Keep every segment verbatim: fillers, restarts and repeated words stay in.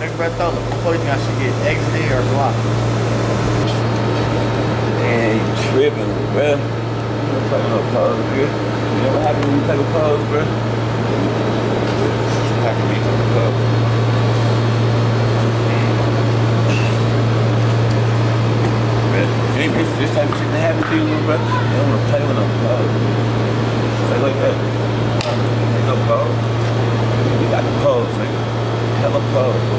Think about Thola. Before you think I should get exited or blocked? Man, you tripping, bro. You don't take no pose, bro. You know what happens when you take a pose, bro? What happens when you take a pose? Bro, ain't this, this type of shit that happens to you, little bro? You don't want to play with no pose. Say like that. Ain't no pose. You got the pose, nigga. Hella pose.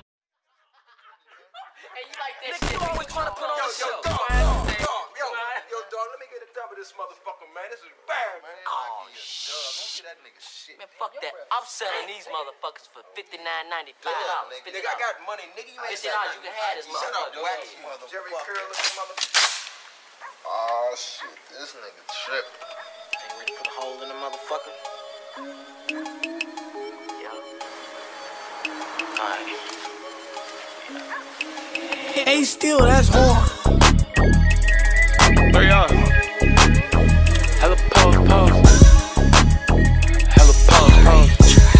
This motherfucker, man, this is bad, man. Oh, shit. Don't get that nigga shit. Man, fuck that. I'm selling these motherfuckers for fifty-nine ninety-five. Nigga, I got money, nigga. You ain't fifty dollars, you can have this Shut up, motherfucker. wax motherfucker. Jerry Curl looking motherfucker. Oh, shit. This nigga tripping. Ain't ready to put a hole in the motherfucker? Yeah. Alright. Hey, still, that's hard. Three on. Hella pose, pose. Hella pose, pose.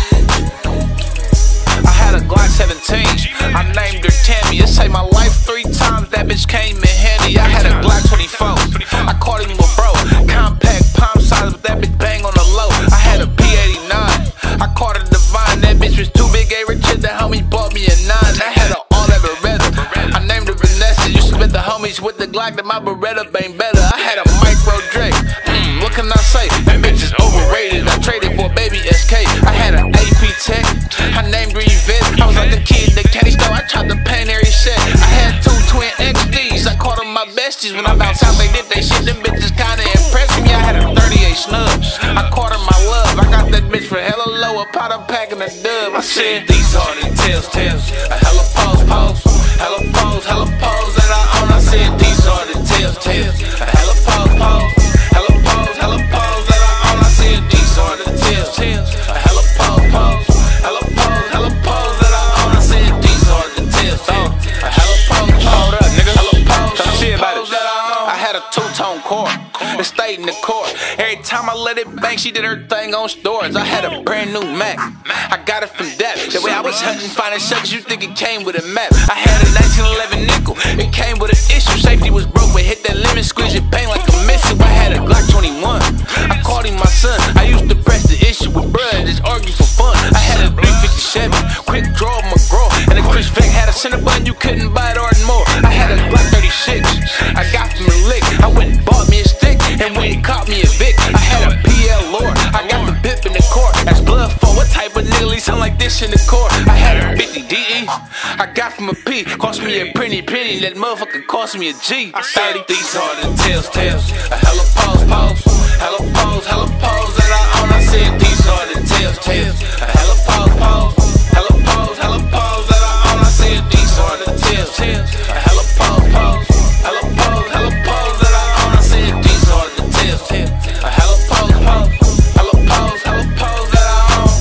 I had a Glock seventeen. I named her Tammy. It saved my life three times. That bitch came in handy. I had a Glock twenty-four. I caught him with bro. Compact palm size, but that bitch bang on the low. I had a P eighty-nine. I caught her divine. That bitch was too big. A Richard, the homie bought me a nine. I had a all that Beretta. I named her Vanessa. Used to spit the homies with the Glock that my Beretta bang better. I had a micro Drake. Mm, what can I say? That bitch is overrated. I traded for a baby S K. I had an A P Tech. I named her Yvette. I was like a kid that candy store. I tried to paint every set. I had two twin X Ds. I called them my besties. When I bounced out, they did they shit. Them bitches kinda impressed me. I had a thirty-eight snub. I called her my love. I got that bitch for hella low. A pot of pack and a dub. I said these are the tails, tails. A hella pose, pose. Hella pose, hella pose that I own. I said these are the tails, tails. A hella pose, pose. Hella pose, hella pose that I own. I said these are the tails, tails. A hella pose, pose. Hella pose, hella pose that I own. I said these are the tails, tails. A hella pose, hold up, nigga. Hella pose, hella pose that I own. I had a two-tone core. It stayed in the court. Every time I let it bang, she did her thing on stores. I had a brand new Mac. I got it from Dap. The way I was hunting, finding suckers, you think it came with a map. I had a nineteen eleven nickel. It came with an issue. Safety was broke, but hit that lemon, squeeze it, bang like a missile. I had a Glock twenty-one. I called him my son. I used to press the issue with bruh and just argue for fun. I had a three fifty-seven, quick draw McGraw, and a Chris Vick had a center button. You couldn't buy it or more. I had a Glock thirty-six. I got from a lick. I went and bought me a stick, and when he caught me a Vic, I had a P L Lord. I got the bip in the court. That's blood for what type of nigga sound like this in the court? I had a fifty D E. I got from a P. Cost me a pretty penny. That motherfucker cost me a G. I said these are the tails, tails. A hella pose, pose. Hella pose, hella pose that I own. I said these are the tails, tails. A hella pose, pose. Hella pose, hella pose that I own. I said these are the tails, tails. A hella pose, pose. Hella pose, hella pose that I own. I said these are the tails, tails. A hella pose, pose. Hella pose, hella pose that I own.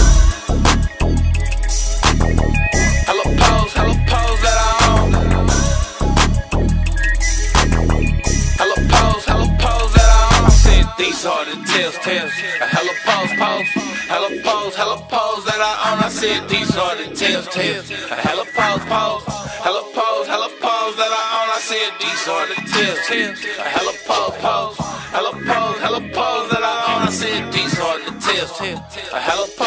Hella pose, hella pose that I own. Hella pose, hella pose that I own. I said these are the tails, tails. A hella pose, pose. Hella pose, hella pose that I own. I said these are the tails, tails. A hella pose, pose. Hella pose, hella pose that I own. I said these are the tails, tails. A hella pose, pose. Hella pose, hella pose that I own. I said these are the tails, tails. A hella pose.